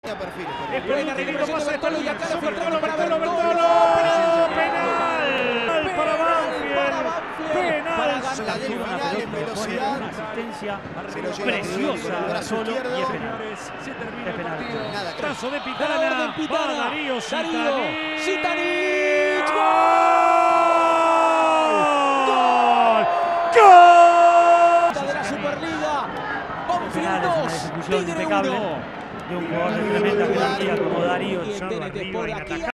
Buena recuperación de Bertolo y acá lo filtraron para Bertolo. Penal para Banfield. Penal. La final en velocidad. Una asistencia preciosa de Bertolo y es penal. Es penal. Trazo de Pitana. Va Darío Zitanich. ¡Gol! De la Superliga. Banfield 2, ejecución Tigre impecable 1. de un jugador de tremenda jerarquía como Darío. Y en TNT por aquí.